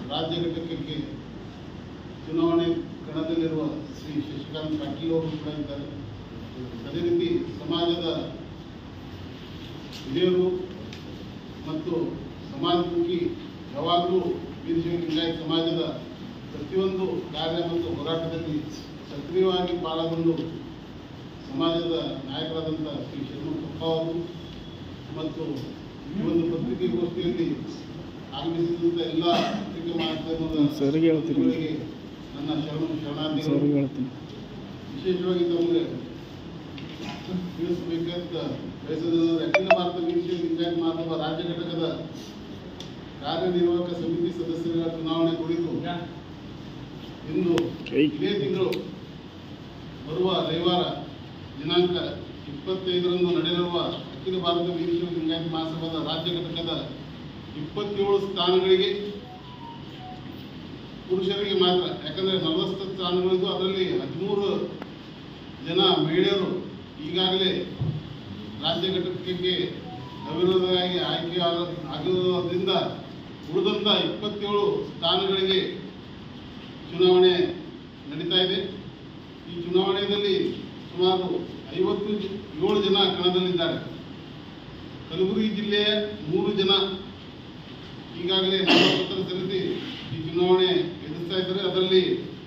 ರಾಜ್ಯ ಘಟಕಕ್ಕೆ ಚುನಾವಣೆ ಕಣದಲ್ಲಿರುವ ಶ್ರೀ ಶಶಿಕಾಂತ್ ಪಾಟೀಲ್ ಅವರು ಕೂಡ ಇದ್ದಾರೆ. ಅದೇ ರೀತಿ ಸಮಾಜದ ಹಿರಿಯರು ಮತ್ತು ಸಮಾಜಮುಖಿ ಯಾವಾಗಲೂ ವೀರಶೈವ ಲಿಂಗಾಯತ ಸಮಾಜದ ಪ್ರತಿಯೊಂದು ಕಾರ್ಯ ಮತ್ತು ಹೋರಾಟದಲ್ಲಿ ಸಕ್ರಿಯವಾಗಿ ಪಾಲ್ಗೊಂಡು ಸಮಾಜದ ನಾಯಕರಾದಂಥ ಶ್ರೀ ಶರಣಪ್ಪ ಅವರು ಮತ್ತು ಈ ಒಂದು ಪತ್ರಿಕೆಗೋಷ್ಠಿಯಲ್ಲಿ ಆಗಮಿಸಿದಂಥ ಎಲ್ಲ ಪತ್ರಿಕೆ ಮಾಧ್ಯಮದವರಿಗೆ ನನ್ನ ಶರಣಾರ್ಥಿಗಳು. ವಿಶೇಷವಾಗಿ ತಮಗೆ ತಿಳಿಸಬೇಕಂತ ಬಯಸೋದಾದರೆ ಅಖಿಲ ಭಾರತ ವೀರಶೈವ ಲಿಂಗಾಯತ ಮಹಾಸಭಾ ರಾಜ್ಯ ಘಟಕದ ಕಾರ್ಯನಿರ್ವಾಹಕ ಸಮಿತಿ ಸದಸ್ಯರ ಚುನಾವಣೆ ಕುರಿತು ಇಂದು ಇದೇ ತಿಂಗಳು ಬರುವ ರವಿವಾರ ದಿನಾಂಕ 25ರಂದು ನಡೆಯಲಿರುವ ಅಖಿಲ ಭಾರತ ವೀರಶೈವ ಲಿಂಗಾಯತ ಮಹಾಸಭಾದ ರಾಜ್ಯ ಘಟಕದ 27 ಸ್ಥಾನಗಳಿಗೆ ಪುರುಷರಿಗೆ ಮಾತ್ರ, ಯಾಕಂದರೆ 40 ಸ್ಥಾನಗಳಿದ್ದು ಅದರಲ್ಲಿ 13 ಜನ ಮಹಿಳೆಯರು ಈಗಾಗಲೇ ರಾಜ್ಯ ಘಟಕಕ್ಕೆ ಅವಿರೋಧವಾಗಿ ಆಯ್ಕೆ ಆಗಿರುವುದರಿಂದ ಉಳಿದಂಥ 27 ಸ್ಥಾನಗಳಿಗೆ ಚುನಾವಣೆ ನಡೀತಾ ಇದೆ. ಈ ಚುನಾವಣೆಯಲ್ಲಿ ಸುಮಾರು 57 ಜನ ಕಣದಲ್ಲಿದ್ದಾರೆ. ಕಲಬುರಗಿ ಜಿಲ್ಲೆಯ 3 ಜನ ಈಗಾಗಲೇ ನಾಮಪತ್ರ ಸಲ್ಲಿಸಿ ಈ ಚುನಾವಣೆ ಎದುರಿಸ್ತಾ ಇದ್ದಾರೆ. ಅದರಲ್ಲಿ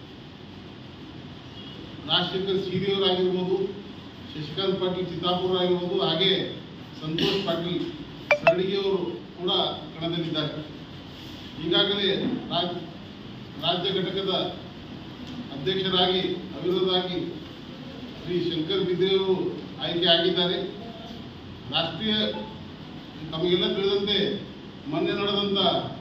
ರಾಜಶೇಖರ್ ಸೀರಿಯವರಾಗಿರ್ಬೋದು, ಶಶಿಕಾಂತ್ ಪಾಟೀಲ್ ಚಿತ್ತಾಪುರ ಆಗಿರ್ಬೋದು, ಹಾಗೆ ಸಂತೋಷ್ ಪಾಟೀಲ್ ಸರಡಿಗೆಯವರು ಕೂಡ ಕಣದಲ್ಲಿದ್ದಾರೆ. ಈಗಾಗಲೇ ರಾಜ್ಯ ಘಟಕದ ಅಧ್ಯಕ್ಷರಾಗಿ ಅವಿರೋಧವಾಗಿ ಶ್ರೀ ಶಂಕರ್ ಬಿದ್ರೆಯವರು ಆಯ್ಕೆ ಆಗಿದ್ದಾರೆ. ರಾಷ್ಟ್ರೀಯ ತಮಗೆಲ್ಲ ತಿಳಿದಂತೆ ಮೊನ್ನೆ ನಡೆದಂಥ